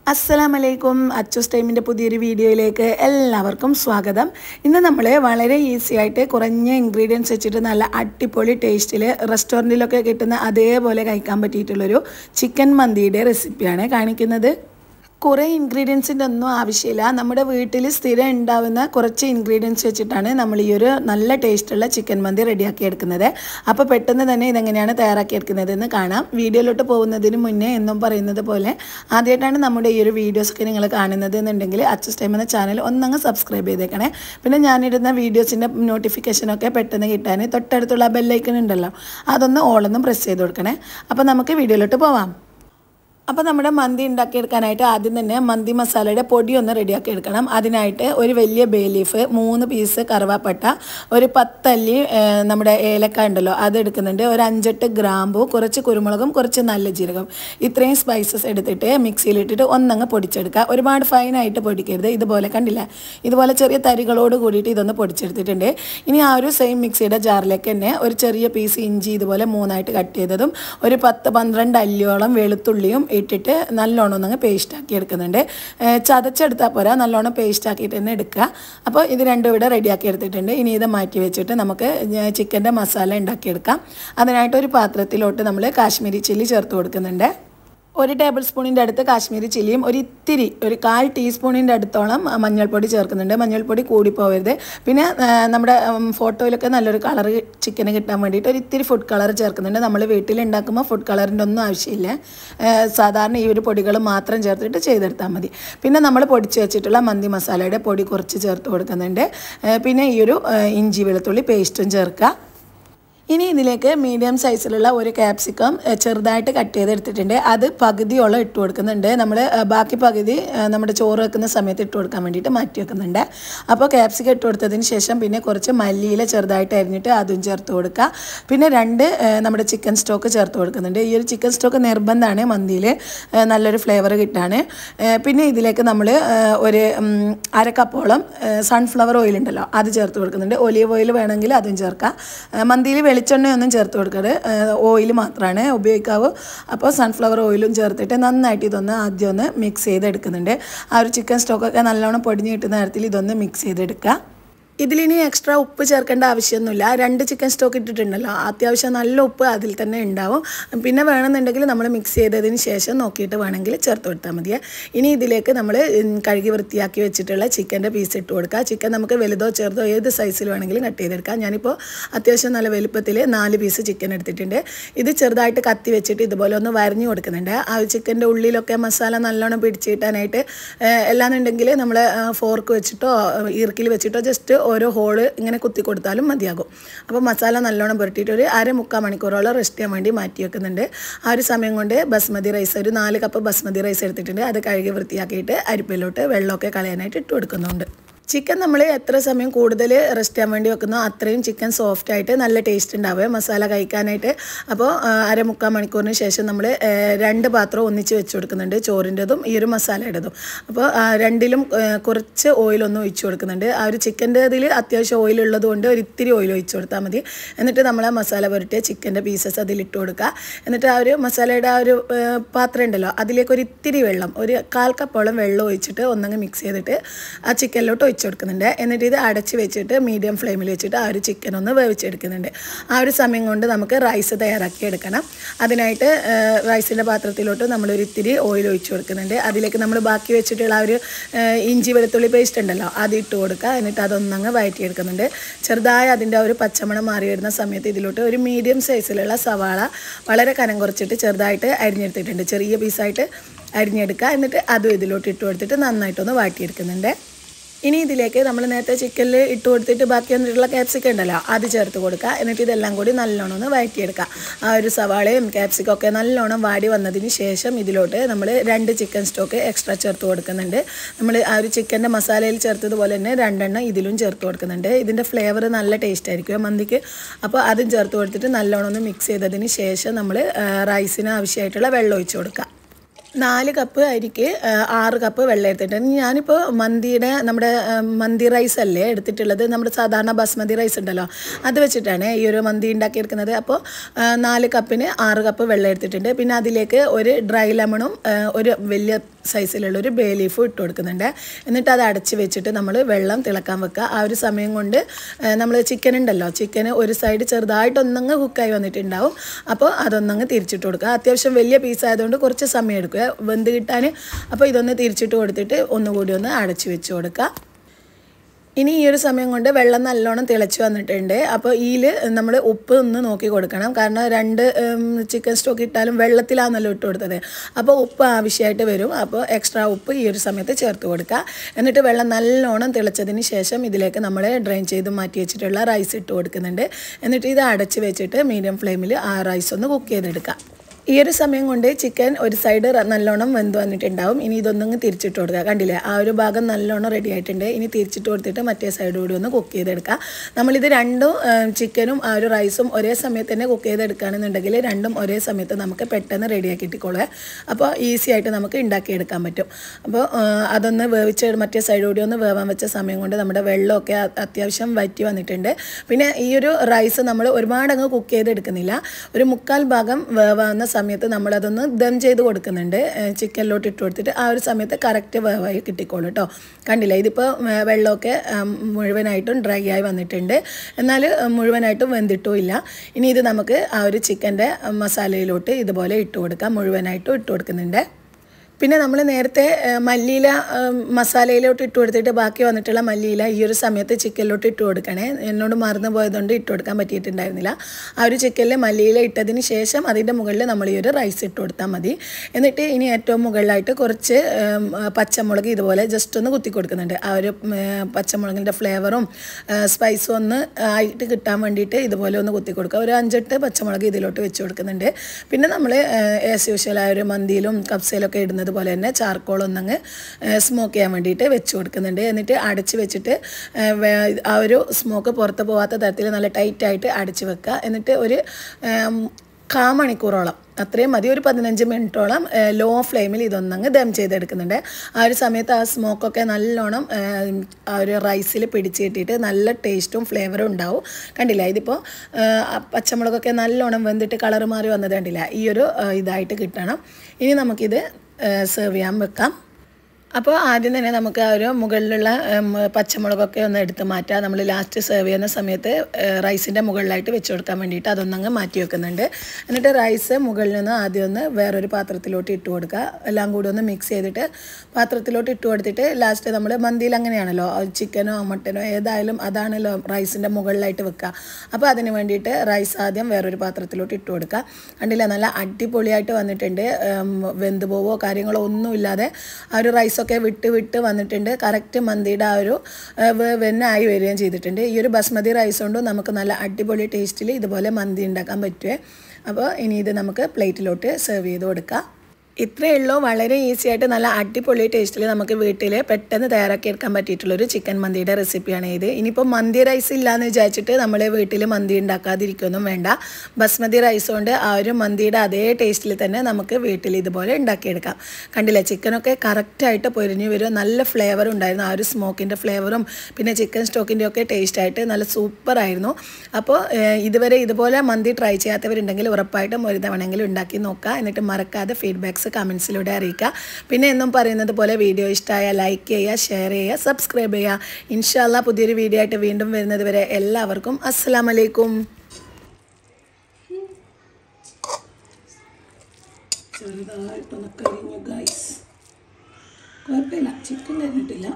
അസ്സലാമലൈക്കും അച്ചൂസ് ടൈമിൻ്റെ പുതിയൊരു വീഡിയോയിലേക്ക് എല്ലാവർക്കും സ്വാഗതം. ഇന്ന് നമ്മൾ വളരെ ഈസി ആയിട്ട് കുറഞ്ഞ ഇൻഗ്രീഡിയൻസ് വെച്ചിട്ട് നല്ല അടിപൊളി ടേസ്റ്റിൽ റെസ്റ്റോറൻറ്റിലൊക്കെ കിട്ടുന്ന അതേപോലെ കഴിക്കാൻ പറ്റിയിട്ടുള്ളൊരു ചിക്കൻ മന്തിയുടെ റെസിപ്പിയാണ് കാണിക്കുന്നത്. കുറേ ഇൻഗ്രീഡിയൻസിൻ്റെ ഒന്നും ആവശ്യമില്ല. നമ്മുടെ വീട്ടിൽ സ്ഥിരം ഉണ്ടാവുന്ന കുറച്ച് ഇൻഗ്രീഡിയൻസ് വെച്ചിട്ടാണ് നമ്മൾ ഈ ഒരു നല്ല ടേസ്റ്റുള്ള ചിക്കൻ മന്തി റെഡിയാക്കി എടുക്കുന്നത്. അപ്പോൾ പെട്ടെന്ന് തന്നെ ഇതെങ്ങനെയാണ് തയ്യാറാക്കി എടുക്കുന്നതെന്ന് കാണാം. വീഡിയോയിലോട്ട് പോകുന്നതിന് മുന്നേ എന്നും പറയുന്നത് പോലെ ആദ്യമായിട്ടാണ് നമ്മുടെ ഈ ഒരു വീഡിയോസൊക്കെ നിങ്ങൾ കാണുന്നത് എന്നുണ്ടെങ്കിൽ അച്ചൂസ് ടൈം എന്ന ചാനൽ ഒന്നങ്ങ് സബ്സ്ക്രൈബ് ചെയ്തേക്കണേ. പിന്നെ ഞാനിടുന്ന വീഡിയോസിൻ്റെ നോട്ടിഫിക്കേഷനൊക്കെ പെട്ടെന്ന് കിട്ടാൻ തൊട്ടടുത്തുള്ള ബെല്ലൈക്കൺ ഉണ്ടല്ലോ, അതൊന്ന് ഓളൊന്നും പ്രസ് ചെയ്ത് കൊടുക്കണേ. അപ്പോൾ നമുക്ക് വീഡിയോയിലോട്ട് പോവാം. അപ്പോൾ നമ്മുടെ മന്തി ഉണ്ടാക്കിയെടുക്കാനായിട്ട് ആദ്യം തന്നെ മന്തി മസാലയുടെ പൊടി ഒന്ന് റെഡിയാക്കി എടുക്കണം. അതിനായിട്ട് ഒരു വലിയ ബേ ലീഫ്, 3 പീസ് കറുവാപ്പട്ട, ഒരു 10 അല്ലി നമ്മുടെ ഏലക്ക ഉണ്ടല്ലോ അത് എടുക്കുന്നുണ്ട്, ഒരു 5-8 ഗ്രാമ്പു, കുറച്ച് കുരുമുളകും കുറച്ച് നല്ല ജീരകം, ഇത്രയും സ്പൈസസ് എടുത്തിട്ട് മിക്സിയിലിട്ടിട്ട് ഒന്നങ്ങ് പൊടിച്ചെടുക്കുക. ഒരുപാട് ഫൈനായിട്ട് പൊടിക്കരുത്. ഇതുപോലെ കണ്ടില്ല, ഇതുപോലെ ചെറിയ തരികളോട് കൂടിയിട്ട് ഇതൊന്ന് പൊടിച്ചെടുത്തിട്ടുണ്ട്. ഇനി ആ ഒരു സെയിം മിക്സിയുടെ ജാറിലേക്ക് തന്നെ ഒരു ചെറിയ പീസ് ഇഞ്ചി ഇതുപോലെ 3ആയിട്ട് കട്ട് ചെയ്തതും ഒരു 10-12 അല്ലിയോളം വെളുത്തുള്ളിയും ഇട്ടിട്ട് നല്ലോണം ഒന്നങ്ങ് പേസ്റ്റാക്കി എടുക്കുന്നുണ്ട്. ചതച്ചെടുത്താൽ പോരാ, നല്ലോണം പേസ്റ്റാക്കിയിട്ട് തന്നെ എടുക്കുക. അപ്പോൾ ഇത് രണ്ടും ഇവിടെ റെഡിയാക്കി എടുത്തിട്ടുണ്ട്. ഇനി ഇത് മാറ്റി വെച്ചിട്ട് നമുക്ക് ചിക്കൻ്റെ മസാല ഉണ്ടാക്കിയെടുക്കാം. അതിനായിട്ട് ഒരു പാത്രത്തിലോട്ട് നമ്മൾ കാശ്മീരി ചില്ലി ചേർത്ത് കൊടുക്കുന്നുണ്ട്. 1 ടേബിൾ സ്പൂണിൻ്റെ അടുത്ത് കാശ്മീരി ചില്ലിയും ഒരു 1/4 ടീസ്പൂണിൻ്റെ അടുത്തോളം മഞ്ഞൾപ്പൊടി ചേർക്കുന്നുണ്ട്. മഞ്ഞൾപ്പൊടി കൂടിപ്പോവരുത്. പിന്നെ നമ്മുടെ ഫോട്ടോയിലൊക്കെ നല്ലൊരു കളർ ചിക്കന് കിട്ടാൻ വേണ്ടിയിട്ട് ഒരു ഫുഡ് കളർ ചേർക്കുന്നുണ്ട്. നമ്മൾ വീട്ടിലുണ്ടാക്കുമ്പോൾ ഫുഡ് കളറിൻ്റെ ഒന്നും ആവശ്യമില്ല. സാധാരണ ഈ ഒരു പൊടികൾ മാത്രം ചേർത്തിട്ട് ചെയ്തെടുത്താൽ മതി. പിന്നെ നമ്മൾ പൊടിച്ച് വെച്ചിട്ടുള്ള മന്തി മസാലയുടെ പൊടി കുറച്ച് ചേർത്ത് കൊടുക്കുന്നുണ്ട്. പിന്നെ ഈ ഒരു ഇഞ്ചി വെളുത്തുള്ളി പേസ്റ്റും ചേർക്കുക. ഇനി ഇതിലേക്ക് മീഡിയം സൈസിലുള്ള ഒരു ക്യാപ്സിക്കം ചെറുതായിട്ട് കട്ട് ചെയ്തെടുത്തിട്ടുണ്ട്. അത് പകുതിയോളം ഇട്ട് കൊടുക്കുന്നുണ്ട്. നമ്മൾ ബാക്കി പകുതി നമ്മുടെ ചോറ് വെക്കുന്ന സമയത്ത് ഇട്ട് കൊടുക്കാൻ വേണ്ടിയിട്ട് മാറ്റി വെക്കുന്നുണ്ട്. അപ്പോൾ ക്യാപ്സിക്കം ഇട്ട് കൊടുത്തതിന് ശേഷം പിന്നെ കുറച്ച് മല്ലിയില ചെറുതായിട്ട് അരിഞ്ഞിട്ട് അതും ചേർത്ത് കൊടുക്കുക. പിന്നെ 2 നമ്മുടെ ചിക്കൻ സ്റ്റോക്ക് ചേർത്ത് കൊടുക്കുന്നുണ്ട്. ഈ ഒരു ചിക്കൻ സ്റ്റോക്ക് നിർബന്ധമാണ് മന്തിയിൽ, നല്ലൊരു ഫ്ലേവർ കിട്ടാണ്. പിന്നെ ഇതിലേക്ക് നമ്മൾ ഒരു 1/2 കപ്പോളം സൺഫ്ലവർ ഓയിൽ ഉണ്ടല്ലോ അത് ചേർത്ത് കൊടുക്കുന്നുണ്ട്. ഒലീവ് ഓയിൽ വേണമെങ്കിൽ അതും ചേർക്കാം. മന്തിയിൽ വെളിച്ചെണ്ണയൊന്നും ചേർത്ത് കൊടുക്കാറ്, ഓയിൽ മാത്രമാണ് ഉപയോഗിക്കാവൂ. അപ്പോൾ സൺഫ്ലവർ ഓയിലും ചേർത്തിട്ട് നന്നായിട്ട് ഇതൊന്ന് ആദ്യം ഒന്ന് മിക്സ് ചെയ്തെടുക്കുന്നുണ്ട്. ആ ഒരു ചിക്കൻ സ്റ്റോക്കൊക്കെ നല്ലോണം പൊടിഞ്ഞ് കിട്ടുന്ന നേരത്തിൽ ഇതൊന്ന് മിക്സ് ചെയ്തെടുക്കുക. ഇതിലിനി എക്സ്ട്രാ ഉപ്പ് ചേർക്കേണ്ട ആവശ്യമൊന്നുമില്ല. 2 ചിക്കൻ സ്റ്റോക്ക് ഇട്ടിട്ടുണ്ടല്ലോ, അത്യാവശ്യം നല്ല ഉപ്പ് അതിൽ തന്നെ ഉണ്ടാവും. പിന്നെ വേണമെന്നുണ്ടെങ്കിൽ നമ്മൾ മിക്സ് ചെയ്തതിന് ശേഷം നോക്കിയിട്ട് വേണമെങ്കിൽ ചേർത്ത് കൊടുത്താൽ മതിയെ. ഇനി ഇതിലേക്ക് നമ്മൾ കഴുകി വൃത്തിയാക്കി വെച്ചിട്ടുള്ള ചിക്കൻ്റെ പീസ് ഇട്ട് കൊടുക്കുക. ചിക്കൻ നമുക്ക് വലുതോ ചെറുതോ ഏത് സൈസിൽ വേണമെങ്കിലും കട്ട് ചെയ്തെടുക്കാം. ഞാനിപ്പോൾ അത്യാവശ്യം നല്ല വലുപ്പത്തിൽ 4 പീസ് ചിക്കൻ എടുത്തിട്ടുണ്ട്. ഇത് ചെറുതായിട്ട് കത്തി വെച്ചിട്ട് ഇതുപോലെ ഒന്ന് വരഞ്ഞു കൊടുക്കുന്നുണ്ട്. ആ ചിക്കൻ്റെ ഉള്ളിലൊക്കെ മസാല നല്ലോണം പിടിച്ച് കിട്ടാനായിട്ട്. എല്ലാന്നുണ്ടെങ്കിൽ നമ്മൾ ഫോർക്ക് വെച്ചിട്ടോ ഈർക്കിൽ വെച്ചിട്ടോ ജസ്റ്റ് ഓരോ ഹോള് ഇങ്ങനെ കുത്തി കൊടുത്താലും മതിയാകും. അപ്പോൾ മസാല നല്ലോണം പുരട്ടിയിട്ട് ഒരു 1/2-3/4 മണിക്കൂറോളം റെസ്റ്റ് ചെയ്യാൻ വേണ്ടി മാറ്റി വെക്കുന്നുണ്ട്. ആ ഒരു സമയം കൊണ്ട് ബസ്മതി റൈസ്, ഒരു 4 കപ്പ് ബസ്മതി റൈസ് എടുത്തിട്ടുണ്ട്. അത് കഴുകി വൃത്തിയാക്കിയിട്ട് അരിപ്പയിലോട്ട് വെള്ളമൊക്കെ കളയാനായിട്ട് ഇട്ട് കൊടുക്കുന്നുണ്ട്. ചിക്കൻ നമ്മൾ എത്ര സമയം കൂടുതൽ റെസ്റ്റ് ചെയ്യാൻ വേണ്ടി വെക്കുന്നോ അത്രയും ചിക്കൻ സോഫ്റ്റായിട്ട് നല്ല ടേസ്റ്റ് ഉണ്ടാവുക മസാല കഴിക്കാനായിട്ട്. അപ്പോൾ 1/4-3/4 മണിക്കൂറിന് ശേഷം നമ്മൾ 2 പാത്രം ഒന്നിച്ച് വെച്ച് കൊടുക്കുന്നുണ്ട്, ചോറിൻ്റെതും ഈ ഒരു മസാലയുടേതും. അപ്പോൾ രണ്ടിലും കുറച്ച് ഓയിലൊന്നും ഒഴിച്ച് കൊടുക്കുന്നുണ്ട്. ആ ഒരു ചിക്കൻ്റെ ഇതിൽ അത്യാവശ്യം ഓയിലുള്ളത് കൊണ്ട് ഒരു ഓയിൽ ഒഴിച്ച് കൊടുത്താൽ മതി. എന്നിട്ട് നമ്മൾ ആ മസാല പുരട്ടിയ ചിക്കൻ്റെ പീസസ് അതിലിട്ട് കൊടുക്കുക. എന്നിട്ട് ആ ഒരു മസാലയുടെ ആ ഒരു പാത്രം ഉണ്ടല്ലോ അതിലേക്ക് ഒരു വെള്ളം, ഒരു 1/4 കപ്പോളം വെള്ളം ഒഴിച്ചിട്ട് ഒന്നങ്ങ് മിക്സ് ചെയ്തിട്ട് ആ ചിക്കനിലോട്ട് ഒഴിച്ച് കൊടുക്കുന്നുണ്ട്. എന്നിട്ട് ഇത് അടച്ച് വെച്ചിട്ട് മീഡിയം ഫ്ലെയിമിൽ വെച്ചിട്ട് ആ ഒരു ചിക്കൻ ഒന്ന് വേവിച്ചെടുക്കുന്നുണ്ട്. ആ ഒരു സമയം കൊണ്ട് നമുക്ക് റൈസ് തയ്യാറാക്കി എടുക്കണം. അതിനായിട്ട് റൈസിൻ്റെ പാത്രത്തിലോട്ട് നമ്മളൊരു ഓയിൽ ഒഴിച്ച് കൊടുക്കുന്നുണ്ട്. അതിലേക്ക് നമ്മൾ ബാക്കി വെച്ചിട്ടുള്ള ആ ഒരു ഇഞ്ചി വെളുത്തുള്ളി പേസ്റ്റ് ഉണ്ടല്ലോ അത് ഇട്ട് കൊടുക്കുക. എന്നിട്ട് അതൊന്നങ്ങ് വഴറ്റിയെടുക്കുന്നുണ്ട്. ചെറുതായി അതിൻ്റെ ആ ഒരു പച്ചമണം മാറി വരുന്ന സമയത്ത് ഇതിലോട്ട് ഒരു മീഡിയം സൈസിലുള്ള സവാള വളരെ കനം കുറച്ചിട്ട് ചെറുതായിട്ട് അരിഞ്ഞെടുത്തിട്ടുണ്ട്, ചെറിയ പീസായിട്ട് അരിഞ്ഞെടുക്കുക. എന്നിട്ട് അതും ഇതിലോട്ട് ഇട്ട് കൊടുത്തിട്ട് നന്നായിട്ടൊന്ന് വാട്ടിയെടുക്കുന്നുണ്ട്. ഇനി ഇതിലേക്ക് നമ്മൾ നേരത്തെ ചിക്കനിൽ ഇട്ട് കൊടുത്തിട്ട് ബാക്കി വന്നിട്ടുള്ള ക്യാപ്സിക്കം ഉണ്ടല്ലോ അത് ചേർത്ത് കൊടുക്കുക. എന്നിട്ട് ഇതെല്ലാം കൂടി നല്ലോണം ഒന്ന് വഴറ്റിയെടുക്കുക. ആ ഒരു സവാളയും ക്യാപ്സിക്കം ഒക്കെ നല്ലോണം വാടി വന്നതിന് ശേഷം ഇതിലോട്ട് നമ്മൾ 2 ചിക്കൻ സ്റ്റോക്ക് എക്സ്ട്രാ ചേർത്ത് കൊടുക്കുന്നുണ്ട്. നമ്മൾ ആ ഒരു ചിക്കൻ്റെ മസാലയിൽ ചേർത്തതുപോലെ തന്നെ 2 എണ്ണം ഇതിലും ചേർത്ത് കൊടുക്കുന്നുണ്ട്. ഇതിൻ്റെ ഫ്ലേവർ നല്ല ടേസ്റ്റ് ആയിരിക്കും മന്തിക്ക്. അപ്പോൾ അതും ചേർത്ത് കൊടുത്തിട്ട് നല്ലോണം ഒന്ന് മിക്സ് ചെയ്തതിന് ശേഷം നമ്മൾ റൈസിന് ആവശ്യമായിട്ടുള്ള വെള്ളം ഒഴിച്ച് കൊടുക്കുക. 4 കപ്പ് അരിക്ക് 6 കപ്പ് വെള്ളം എടുത്തിട്ടുണ്ട്. ഞാനിപ്പോൾ നമ്മുടെ മന്തി റൈസ് അല്ലേ എടുത്തിട്ടുള്ളത്, നമ്മുടെ സാധാരണ ബസ്മതി റൈസ് ഉണ്ടല്ലോ അത് വെച്ചിട്ടാണ് ഈ ഒരു മന്തി ഉണ്ടാക്കിയെടുക്കുന്നത്. അപ്പോൾ 4 കപ്പിന് 6 കപ്പ് വെള്ളം എടുത്തിട്ടുണ്ട്. പിന്നെ അതിലേക്ക് ഒരു ഡ്രൈ ലെമണും ഒരു വലിയ സൈസിലുള്ളൊരു ബേ ലീഫും ഇട്ട് കൊടുക്കുന്നുണ്ട്. എന്നിട്ട് അത് അടച്ച് വെച്ചിട്ട് നമ്മൾ വെള്ളം തിളക്കാൻ വെക്കുക. ആ ഒരു സമയം കൊണ്ട് നമ്മൾ ചിക്കൻ ഉണ്ടല്ലോ, ചിക്കന് ഒരു സൈഡ് ചെറുതായിട്ടൊന്നങ്ങ് കുക്കായി വന്നിട്ടുണ്ടാവും. അപ്പോൾ അതൊന്നങ്ങ് തിരിച്ചിട്ട് കൊടുക്കുക. അത്യാവശ്യം വലിയ പീസായതുകൊണ്ട് കുറച്ച് സമയം എടുക്കുക വെന്ത് കിട്ടാൻ. അപ്പോൾ ഇതൊന്ന് തിരിച്ചിട്ട് കൊടുത്തിട്ട് ഒന്നുകൂടി ഒന്ന് അടച്ച് വെച്ച് കൊടുക്കുക. ഇനി ഈ ഒരു സമയം കൊണ്ട് വെള്ളം നല്ലോണം തിളച്ച് വന്നിട്ടുണ്ട്. അപ്പോൾ ഇതിൽ നമ്മൾ ഉപ്പ് ഒന്ന് നോക്കി കൊടുക്കണം. കാരണം 2 ചിക്കൻ സ്റ്റോക്ക് ഇട്ടാലും വെള്ളത്തിലാണല്ലോ ഇട്ട് കൊടുത്തത്. അപ്പോൾ ഉപ്പ് ആവശ്യമായിട്ട് വരും. അപ്പോൾ എക്സ്ട്രാ ഉപ്പ് ഈ ഒരു സമയത്ത് ചേർത്ത് കൊടുക്കുക. എന്നിട്ട് വെള്ളം നല്ലോണം തിളച്ചതിന് ശേഷം ഇതിലേക്ക് നമ്മൾ ഡ്രെയിൻ ചെയ്ത് മാറ്റി വെച്ചിട്ടുള്ള റൈസ് ഇട്ട് കൊടുക്കുന്നുണ്ട്. എന്നിട്ട് ഇത് അടച്ച് വെച്ചിട്ട് മീഡിയം ഫ്ലെയിമിൽ ആ റൈസ് ഒന്ന് കുക്ക് ചെയ്തെടുക്കുക. ഈ ഒരു സമയം കൊണ്ട് ചിക്കൻ ഒരു സൈഡ് നല്ലോണം വെന്ത് വന്നിട്ടുണ്ടാവും. ഇനി ഇതൊന്നങ്ങ് തിരിച്ചിട്ട് കൊടുക്കുക. കണ്ടില്ലേ, ആ ഒരു ഭാഗം നല്ലോണം റെഡി ആയിട്ടുണ്ട്. ഇനി തിരിച്ചിട്ട് കൊടുത്തിട്ട് മറ്റേ സൈഡ് കൂടി ഒന്ന് കുക്ക് ചെയ്തെടുക്കുക. നമ്മളിത് രണ്ടും ചിക്കനും ആ ഒരു റൈസും ഒരേ സമയത്ത് തന്നെ കുക്ക് ചെയ്തെടുക്കുകയാണെന്നുണ്ടെങ്കിൽ രണ്ടും ഒരേ സമയത്ത് നമുക്ക് പെട്ടെന്ന് റെഡിയാക്കി ഇട്ടിക്കോളുക. അപ്പോൾ ഈസി ആയിട്ട് നമുക്ക് ഉണ്ടാക്കിയെടുക്കാൻ പറ്റും. അപ്പോൾ അതൊന്ന് വേവിച്ച് മറ്റേ സൈഡ് കൂടി ഒന്ന് വേവാൻ വെച്ച സമയം കൊണ്ട് നമ്മുടെ വെള്ളമൊക്കെ അത്യാവശ്യം വറ്റി വന്നിട്ടുണ്ട്. പിന്നെ ഈ ഒരു റൈസ് നമ്മൾ ഒരുപാടങ്ങ് കുക്ക് ചെയ്തെടുക്കുന്നില്ല. ഒരു 1/4 ഭാഗം വേവാവുന്ന സമയത്ത് നമ്മളതൊന്ന് ദം ചെയ്ത് കൊടുക്കുന്നുണ്ട്. ചിക്കനിലോട്ട് ഇട്ട് കൊടുത്തിട്ട് ആ ഒരു സമയത്ത് കറക്റ്റ് വേവായി കിട്ടിക്കോളൂ കേട്ടോ. കണ്ടില്ല, ഇതിപ്പോൾ വെള്ളമൊക്കെ മുഴുവനായിട്ടും ഡ്രൈ ആയി വന്നിട്ടുണ്ട്. എന്നാൽ മുഴുവനായിട്ടും വെന്തിട്ടും ഇല്ല. ഇനി ഇത് നമുക്ക് ആ ഒരു ചിക്കൻ്റെ മസാലയിലോട്ട് ഇതുപോലെ ഇട്ട് കൊടുക്കാം. മുഴുവനായിട്ടും ഇട്ട് കൊടുക്കുന്നുണ്ട്. പിന്നെ നമ്മൾ നേരത്തെ മല്ലിയില മസാലയിലോട്ട് ഇട്ട് കൊടുത്തിട്ട് ബാക്കി വന്നിട്ടുള്ള മല്ലിയില ഈ ഒരു സമയത്ത് ചിക്കനിലോട്ട് ഇട്ട് കൊടുക്കണേ. എന്നോട് മറന്നു പോയതുകൊണ്ട് ഇട്ട് കൊടുക്കാൻ പറ്റിയിട്ടുണ്ടായിരുന്നില്ല. ആ ഒരു ചിക്കനിൽ മല്ലിയില ഇട്ടതിന് ശേഷം അതിൻ്റെ മുകളിൽ നമ്മൾ ഈ ഒരു റൈസ് ഇട്ട് കൊടുത്താൽ മതി. എന്നിട്ട് ഇനി ഏറ്റവും മുകളിലായിട്ട് കുറച്ച് പച്ചമുളക് ഇതുപോലെ ജസ്റ്റ് ഒന്ന് കുത്തി കൊടുക്കുന്നുണ്ട്. ആ ഒരു പച്ചമുളകിൻ്റെ ഫ്ലേവറും സ്പൈസും ഒന്ന് ആയിട്ട് കിട്ടാൻ വേണ്ടിയിട്ട് ഇതുപോലെ ഒന്ന് കുത്തി കൊടുക്കുക. ഒരു 5-8 പച്ചമുളക് ഇതിലോട്ട് വെച്ച് കൊടുക്കുന്നുണ്ട്. പിന്നെ നമ്മൾ ആസ് യൂഷ്വൽ ആ ഒരു മന്തിയിലും കബ്സയിലൊക്കെ ഇടുന്നത് പോലെ തന്നെ ചാർക്കോൾ ഒന്നങ്ങ് സ്മോക്ക് ചെയ്യാൻ വേവേണ്ടിയിട്ട് വെച്ച് കൊടുക്കുന്നുണ്ട്. എന്നിട്ട് അടച്ച് വെച്ചിട്ട് ആ ഒരു സ്മോക്ക് പുറത്ത് പോകാത്ത തരത്തിൽ നല്ല ടൈറ്റായിട്ട് അടച്ച് വെക്കുക. എന്നിട്ട് ഒരു 1/4 മണിക്കൂറോളം അത്രയും മതി, ഒരു 15 മിനിറ്റോളം ലോ ഫ്ലെയിമിൽ ഇതൊന്നങ്ങ് ദം ചെയ്തെടുക്കുന്നുണ്ട്. ആ ഒരു സമയത്ത് ആ സ്മോക്കൊക്കെ നല്ലോണം ആ ഒരു റൈസിൽ പിടിച്ച് കിട്ടിയിട്ട് നല്ല ടേസ്റ്റും ഫ്ലേവറും ഉണ്ടാവും. കണ്ടില്ല, ഇതിപ്പോൾ പച്ചമുളകൊക്കെ നല്ലോണം വെന്തിട്ട് കളറ് മാറി വന്നത് കണ്ടില്ല. ഈ ഒരു ഇതായിട്ട് കിട്ടണം. ഇനി നമുക്കിത് സെർവ് ചെയ്യാൻ വെക്കാം. അപ്പോൾ ആദ്യം തന്നെ നമുക്ക് ആ ഒരു മുകളിലുള്ള പച്ചമുളകൊക്കെ ഒന്ന് എടുത്ത് മാറ്റാം. നമ്മൾ ലാസ്റ്റ് സെർവ് ചെയ്യുന്ന സമയത്ത് റൈസിൻ്റെ മുകളിലായിട്ട് വെച്ച് കൊടുക്കാൻ വേണ്ടിയിട്ട് അതൊന്നങ്ങ് മാറ്റി വെക്കുന്നുണ്ട്. എന്നിട്ട് റൈസ് മുകളിൽ നിന്ന് ആദ്യം ഒന്ന് വേറൊരു പാത്രത്തിലോട്ട് ഇട്ട് കൊടുക്കുക. എല്ലാം കൂടി ഒന്ന് മിക്സ് ചെയ്തിട്ട് പാത്രത്തിലോട്ട് ഇട്ട് കൊടുത്തിട്ട് ലാസ്റ്റ് നമ്മൾ മന്തിയിൽ അങ്ങനെയാണല്ലോ, ചിക്കനോ മട്ടനോ ഏതായാലും അതാണല്ലോ റൈസിൻ്റെ മുകളിലായിട്ട് വെക്കുക. അപ്പോൾ അതിന് വേണ്ടിയിട്ട് റൈസ് ആദ്യം വേറൊരു പാത്രത്തിലോട്ട് ഇട്ട് കൊടുക്കുക. കണ്ടില്ല, നല്ല അടിപൊളിയായിട്ട് വന്നിട്ടുണ്ട്. വെന്ത് പോവോ കാര്യങ്ങളോ ഒന്നുമില്ലാതെ ആ ഒരു റൈസ് ഒക്കെ വിട്ട് വന്നിട്ടുണ്ട്. കറക്റ്റ് മന്തിയുടെ ആ ഒരു വെന്നായി വരികയും ചെയ്തിട്ടുണ്ട്. ഈ ഒരു ബസ്മതി റൈസ് കൊണ്ടും നമുക്ക് നല്ല അടിപൊളി ടേസ്റ്റിൽ ഇതുപോലെ മന്തി ഉണ്ടാക്കാൻ പറ്റുമേ. അപ്പോൾ ഇനി ഇത് നമുക്ക് പ്ലേറ്റിലോട്ട് സെർവ് ചെയ്ത് കൊടുക്കാം. ഇത്രയേ ഉള്ളൂ. വളരെ ഈസി ആയിട്ട് നല്ല അടിപൊളി ടേസ്റ്റിൽ നമുക്ക് വീട്ടിൽ പെട്ടെന്ന് തയ്യാറാക്കി എടുക്കാൻ പറ്റിയിട്ടുള്ളൊരു ചിക്കൻ മന്തിയുടെ റെസിപ്പിയാണ് ഇത്. ഇനിയിപ്പോൾ മന്തി റൈസ് ഇല്ലയെന്ന് വിചാരിച്ചിട്ട് നമ്മൾ വീട്ടിൽ മന്തി ഉണ്ടാക്കാതിരിക്കൊന്നും വേണ്ട. ബസ്മതി റൈസ് കൊണ്ട് ആ ഒരു മന്തിയുടെ അതേ ടേസ്റ്റിൽ തന്നെ നമുക്ക് വീട്ടിൽ ഇതുപോലെ ഉണ്ടാക്കിയെടുക്കാം. കണ്ടില്ല, ചിക്കനൊക്കെ കറക്റ്റായിട്ട് പൊരിഞ്ഞു വരും. നല്ല ഫ്ലേവർ ഉണ്ടായിരുന്നു. ആ ഒരു സ്മോക്കിൻ്റെ ഫ്ലേവറും പിന്നെ ചിക്കൻ സ്റ്റോക്കിൻ്റെ ഒക്കെ ടേസ്റ്റായിട്ട് നല്ല സൂപ്പറായിരുന്നു. അപ്പോൾ ഇതുവരെ ഇതുപോലെ മന്തി ട്രൈ ചെയ്യാത്തവരുണ്ടെങ്കിൽ ഉറപ്പായിട്ടും ഒരു തവണയെങ്കിലും ഉണ്ടാക്കി നോക്കുക. എന്നിട്ട് മറക്കാതെ ഫീഡ്ബാക്ക്സ് കമൻസിലൂടെ അറിയിക്കുക. പിന്നെ എന്നും പറയുന്നത് പോലെ വീഡിയോ ഇഷ്ടമായാൽ ലൈക്ക് ചെയ്യുക, ഷെയർ ചെയ്യുക, സബ്സ്ക്രൈബ് ചെയ്യുക. ഇൻഷാല്ലാ പുതിയൊരു വീഡിയോ ആയിട്ട് വീണ്ടും വരുന്നത് വരെ എല്ലാവർക്കും അസ്സലാമു അലൈക്കും. ചെറുതായിട്ടൊന്ന് കരിഞ്ഞു ഗൈസ്, കുഴപ്പമില്ല, ചിക്കൻ കരിഞ്ഞിട്ടില്ല.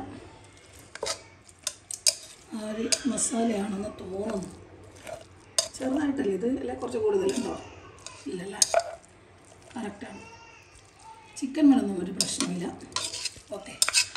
ആ ഒരു മസാലയാണെന്ന് തോന്നുന്നു. ചെറുതായിട്ടല്ലേ ഇത്, അല്ലെ കുറച്ച് കൂടുതലുണ്ടോ? ഇല്ലല്ല, കറക്റ്റാണ്. ചിക്കൻ വേണമെന്നും ഒരു പ്രശ്നമില്ല. ഓക്കെ.